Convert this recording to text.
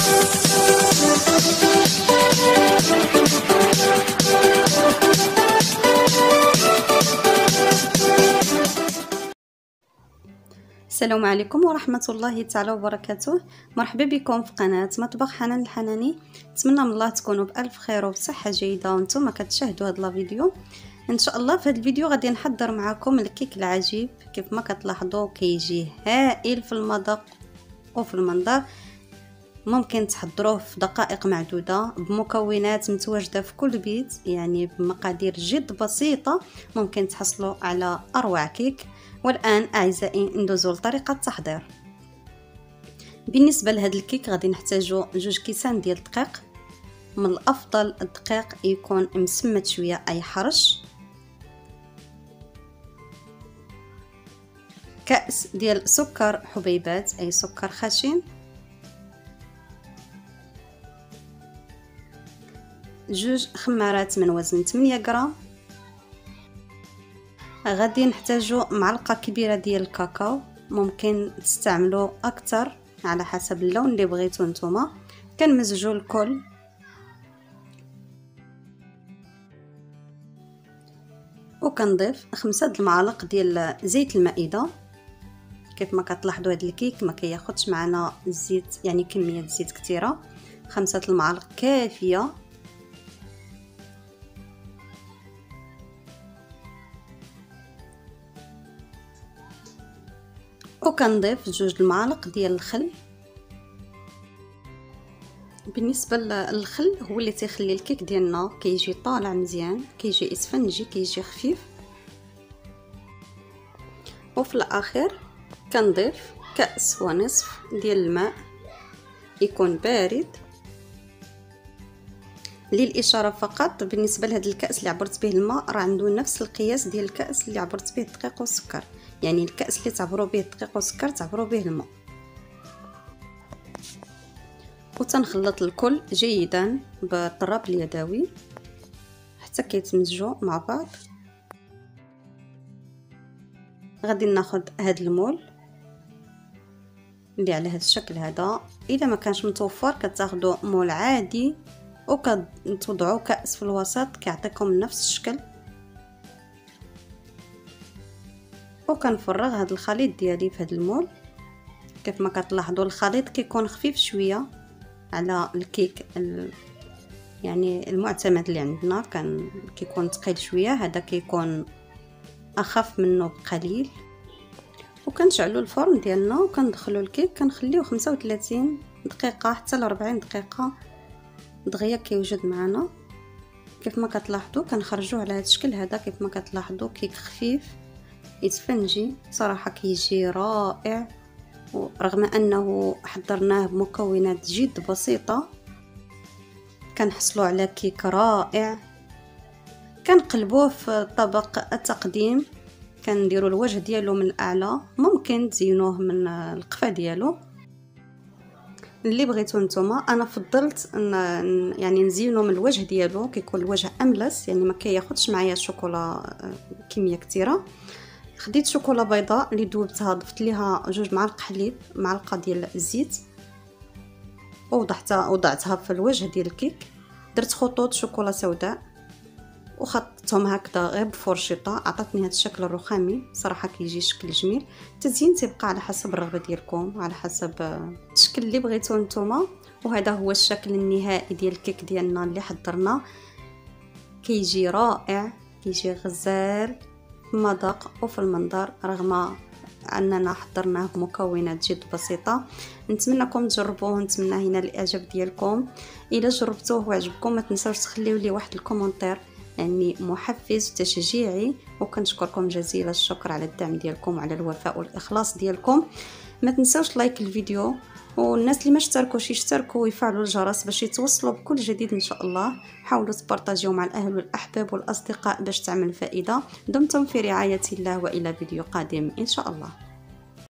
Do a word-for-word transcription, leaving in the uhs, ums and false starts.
السلام عليكم ورحمة الله تعالى وبركاته. مرحبا بكم في قناة مطبخ حنان الحناني. نتمنى من الله تكونوا بألف خير وبصحة جيدة وانتم كتشاهدوا هذا الفيديو. ان شاء الله في هذا الفيديو غادي نحضر معكم الكيك العجيب. كيف ما كتلاحظوا كيجي هائل في المذاق وفي المنظر. ممكن تحضروه في دقائق معدودة بمكونات متواجدة في كل بيت، يعني بمقادير جد بسيطة ممكن تحصلوا على أروع كيك. والآن أعزائي ندوزو لطريقة التحضير. بالنسبة لهذا الكيك غادي نحتاجو جوج كيسان ديال الدقيق. من الأفضل الدقيق يكون مسمت شوية أي حرش. كأس ديال سكر حبيبات أي سكر خشن. جوج خمارات من وزن ثمانية غرام. غادي نحتاجو معلقه كبيره ديال الكاكاو، ممكن تستعملوا اكثر على حسب اللون اللي بغيتو نتوما. كنمزجوا الكل. وكنضيف خمسة المعالق ديال زيت المائده. كيف ما كتلاحظوا هذا الكيك ما كياخذش معنا الزيت، يعني كميه زيت كثيره. خمسة المعالق كافيه. وكنضيف جوج المعالق ديال الخل. بالنسبه للخل هو اللي تيخلي الكيك ديالنا كيجي طالع مزيان، كيجي اسفنجي، كيجي خفيف. وفي الاخير كنضيف كأس ونصف ديال الماء يكون بارد. للاشاره فقط بالنسبه لهذا الكأس اللي عبرت به الماء راه عنده نفس القياس ديال الكأس اللي عبرت به الدقيق والسكر، يعني الكأس اللي تعبروا به الدقيق والسكر تعبروا به الماء. وتنخلط الكل جيدا بالطراب اليدوي حتى كيتمزجوا مع بعض. غادي ناخذ هذا المول اللي على هذا الشكل هذا. اذا ما كانش متوفر كتاخذوا مول عادي وكتوضعوا كأس في الوسط كيعطيكم نفس الشكل. وكنفرغ هذا الخليط ديالي في هذا المول. كيف ما كتلاحظوا الخليط كيكون خفيف شويه على الكيك يعني المعتمد اللي عندنا، كان كيكون ثقيل شويه، هذا كيكون اخف منه بقليل. وكنشعلوا الفرن ديالنا وكندخلوا الكيك كنخليوه خمسة وثلاثين دقيقه حتى ل أربعين دقيقه دغيا كيوجد معنا. كيف ما كتلاحظوا كنخرجوه على هذا الشكل هذا. كيف ما كتلاحظوا كيك خفيف يتفنجي صراحه كيجي رائع. ورغم انه حضرناه بمكونات جد بسيطه كنحصلوا على كيك رائع. كنقلبوه في طبق التقديم. كنديروا الوجه ديالو من الاعلى، ممكن تزينوه من القفا ديالو اللي بغيتو نتوما. انا فضلت ان يعني نزينو من الوجه ديالو، كيكون الوجه املس، يعني ما كياخذش معايا الشوكولا كميه كثيره. خديت شوكولا بيضاء اللي ذوبتها، ضفت ليها جوج معالق حليب، معلقه ديال الزيت، ووضعتها وضعتها في الوجه ديال الكيك. درت خطوط شوكولا سوداء وخطتهم هكذا غير بفرشيطه، عطاتني هذا الشكل الرخامي. صراحه كيجي شكل جميل. التزيين تيبقى على حسب الرغبه ديالكم، على حسب الشكل اللي بغيتو نتوما. وهذا هو الشكل النهائي ديال الكيك ديالنا اللي حضرنا. كيجي رائع، كيجي غزال في المذاق وفي المنظر، رغم اننا حضرناه بمكونات جد بسيطه. نتمنىكم تجربوه، نتمنى هنا الاعجاب ديالكم. اذا جربتوه وعجبكم ما تنساوش تخليو لي واحد الكومنتير، يعني محفز وتشجيعي. وكنشكركم جزيل الشكر على الدعم ديالكم وعلى الوفاء والاخلاص ديالكم. ما تنساوش لايك الفيديو، والناس اللي ما اشتركوش يشتركوا ويفعلوا الجرس باش يتوصلوا بكل جديد ان شاء الله. حاولوا تبارطاجيو مع الاهل والاحباب والاصدقاء باش تعمل فائده. دمتم في رعايه الله والى فيديو قادم ان شاء الله.